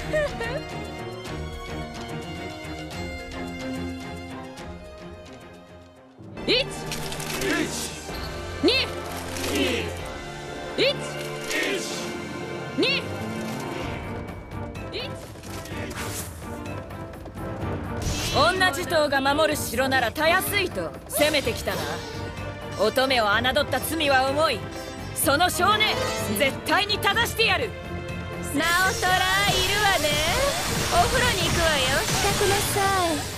1、2、1、2、女地頭が守る城ならたやすいと攻めてきたな。乙女を侮った罪は重い。その少年絶対に正してやる。 直虎いるわね。お風呂に行くわよ。支度なさい。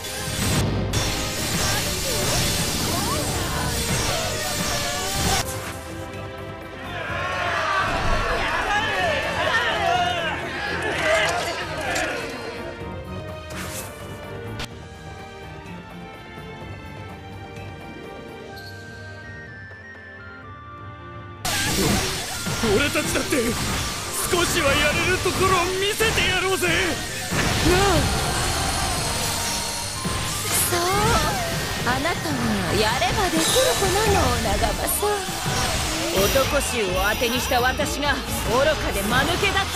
俺たちだって少しはやれるところを見せてやろうぜ。なあ。 そう、あなたはやればできる子なの、長政。 男衆を当てにした私が愚かで間抜けだった。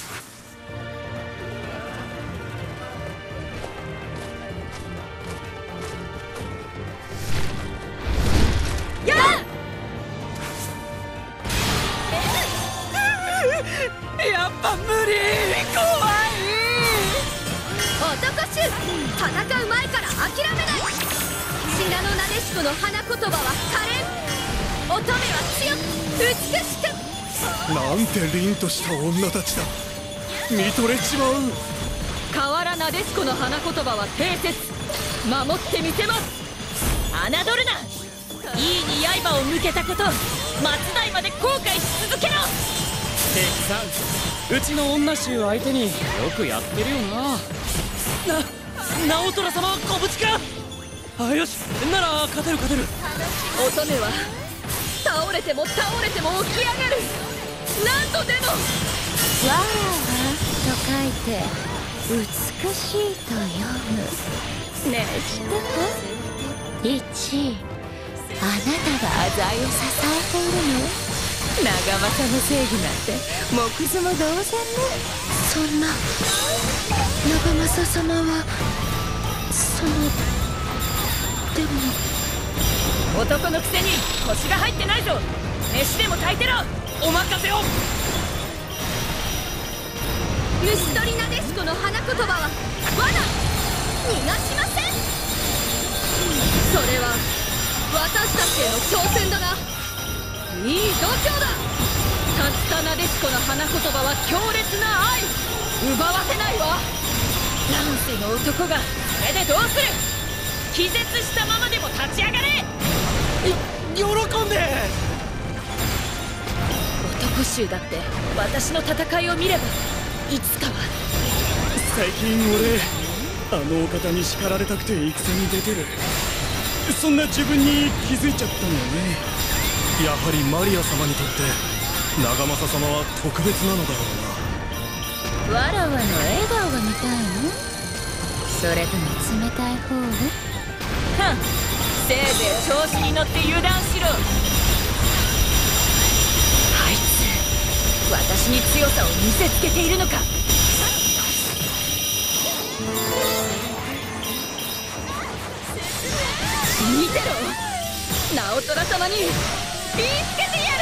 やっぱ無理。怖い。 男衆、戦う前から諦めない。信楽のなでしこの花言葉は可憐。乙女は強く美しく。 なんて凛とした女たちだ。見とれちまう。 河原なでしこの花言葉は定説。守ってみせます。侮るな。いいに刃を向けたこと、末代まで後悔し続けろ。 敵さん、うちの女衆相手によくやってるよな。直虎様はご無事か。あ、よし、なら勝てる。 乙女は倒れても倒れても起き上がる。何度でも。 わらわと書いて美しいと読む。ねえ、知ってた？1、あなたが浅井を支えているの。長政の正義なんて木図も同然ね。そんな、長政様はでも。 男のくせに腰が入ってないぞ。飯でも炊いてろ。お任せを。 虫取りなでしこの花言葉は罠。逃がしません。それは私たちへの挑戦だな。いい度胸だ。たったなでしこの花言葉は強烈な愛。 奪わせないわ。乱世の男がそれでどうする。気絶したままでも立ち上がれ。 喜んで。 男衆だって私の戦いを見ればいつかは。 最近俺あのお方に叱られたくて戦に出てる。そんな自分に気づいちゃったんだよね。やはりマリア様にとって長政様は特別なのだろうな。わらわの笑顔が見たいの？それとも冷たい方？ せいぜい調子に乗って油断しろ。あいつ私に強さを見せつけているのか。見てろ、直虎様に言いつけてやる。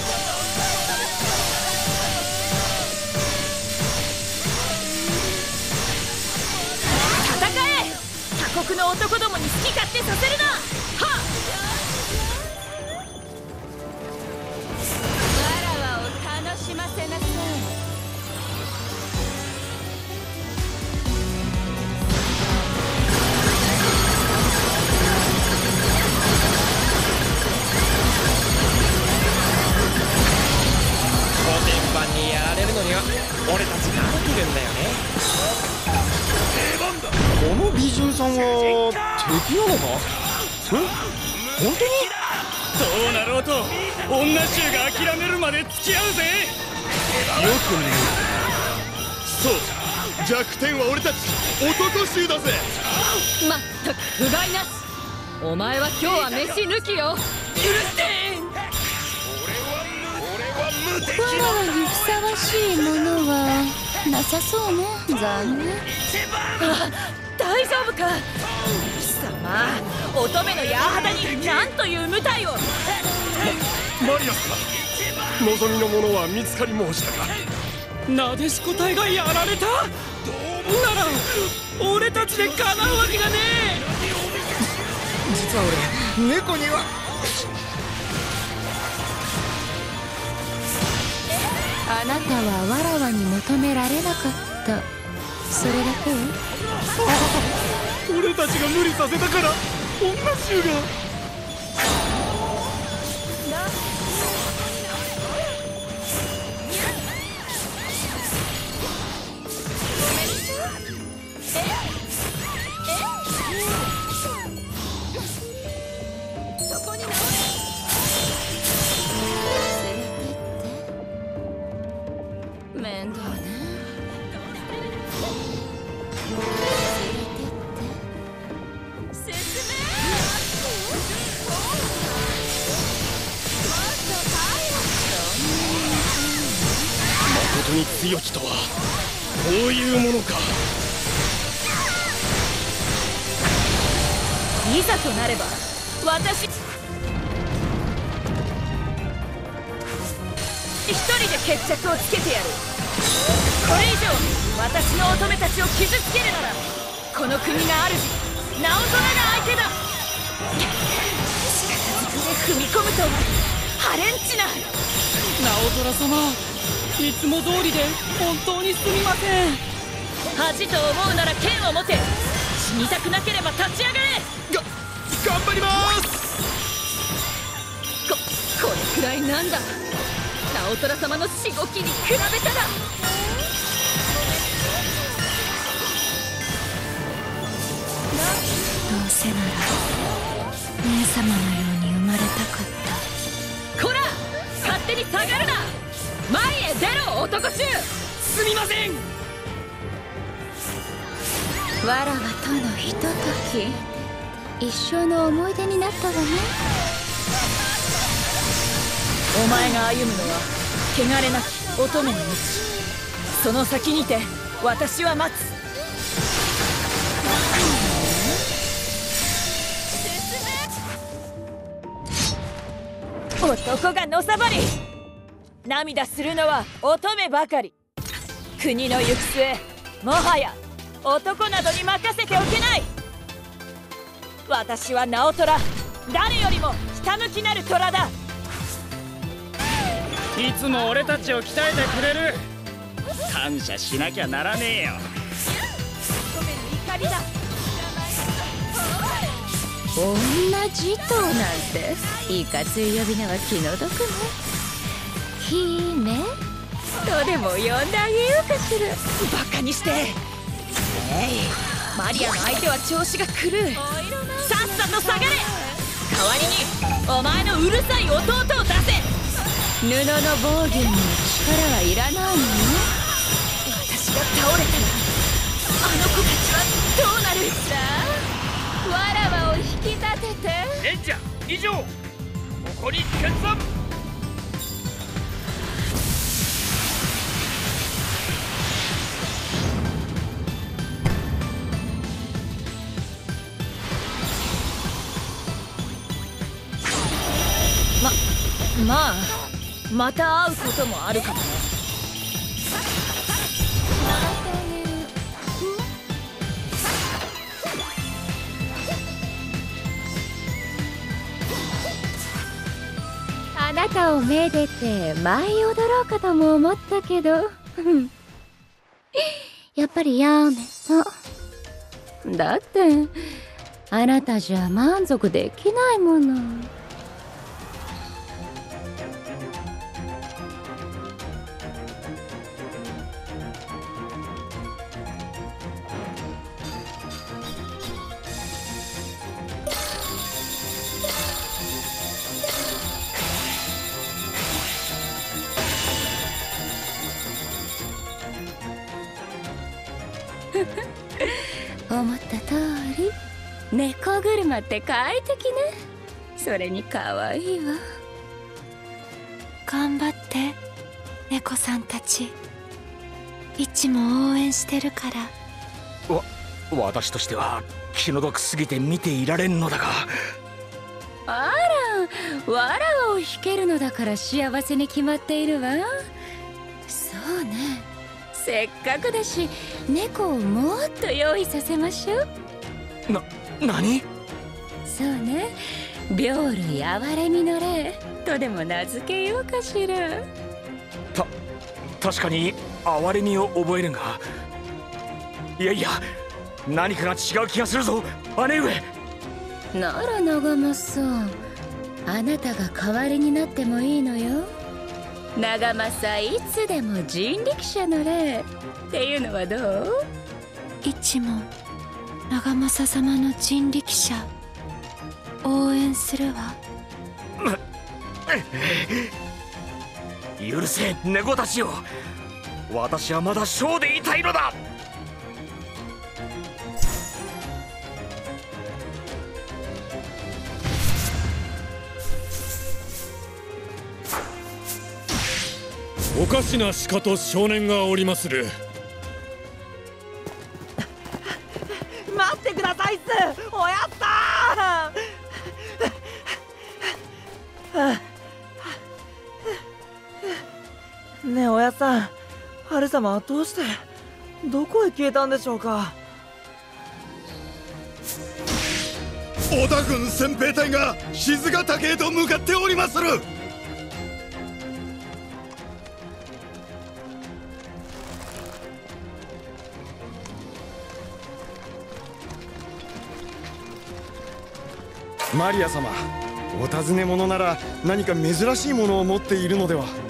戦え。他国の男どもに好き勝手させるな。はっ。 わらわを楽しませなさい。 にやられるのには俺たちができるんだよね。 この美人さんは敵なのか？本当に？どうなろうと女衆が諦めるまで付き合うぜ。よく見る。そう、弱点は俺たち男衆だぜ。 まったく不甲斐なし。お前は今日は飯抜きよ。許してわらわにふさわしいものはなさそうね。残念。 大丈夫か貴様。乙女のヤーハダに何という無体を。 マリアスか。望みのものは見つかり申したか。 なでしこ隊がやられたなら俺たちでかなうわけがねえ。 実は俺猫にはあなたはわらわに求められなかった、それだけよ。 俺たちが無理させたから女衆が。 面倒ね。 誠に強きとはこういうものか。 いざとなれば私一人で決着をつけてやる。これ以上私の乙女たちを傷つけるならこの国が主ナオトラが相手だ。力ずくで踏み込むとはハレンチな。 ナオトラ様、いつも通りで本当にすみません。 恥と思うなら剣を持て。死にたくなければ立ち上がれ。 頑張ります。 これくらいなんだ。ナオトラ様のしごきに比べたら。 どうせなら姉様のように生まれたかった。 こら勝手に下がるな。前へ出ろ男衆。 すみません。 わらわとのひととき、一生の思い出になったわね。 お前が歩むのは汚れなき乙女の道。その先にて私は待つ。男がのさばり涙するのは乙女ばかり。国の行く末もはや男などに任せておけない。私はナオトラ、誰よりもひたむきなる虎だ。 いつも俺たちを鍛えてくれる。感謝しなきゃならねえよ。 乙女の怒りだ。 女児童なんていかつい呼び名は気の毒ね。姫とでも呼んであげようかしら。 バカにして。マリアの相手は調子が狂う。さっさと下がれ。代わりにお前のうるさい弟を出せ。 布の防御に力はいらないのね。 私が倒れたらあの子たちはどうなる。さあわらわを引き立てて。 レンジャー以上、ここに決断。 まあまた会うこともあるかもね。 あなたをめでて舞い踊ろうかとも思ったけどやっぱりやめた。だってあなたじゃ満足できないもの。思った通り猫車って快適ね。それに可愛いわ。頑張って猫さんたち。 一も応援してるから。 私としては気の毒すぎて見ていられんのだが。 あら、わらを引けるのだから幸せに決まっているわ。そうね、せっかくだし猫をもっと用意させましょう。 何？ そうね、病類哀れみの霊とでも名付けようかしら。 確かに哀れみを覚えるが、いやいや、何かが違う気がするぞ姉上。 なら長政さん、あなたが代わりになってもいいのよ。長政いつでも人力車の霊っていうのはどう？一も長政様の人力車応援するわ。 許せ猫たちよ、私はまだショーでいたいのだ。 おかしな鹿と少年がおりまする。 待ってくださいっす、おやっさん。ねえおやっさん、ハル様はどうしてどこへ消えたんでしょうか。 織田軍先兵隊が静ヶ岳へと向かっておりまする。 マリア様、お尋ね者なら何か珍しいものを持っているのでは。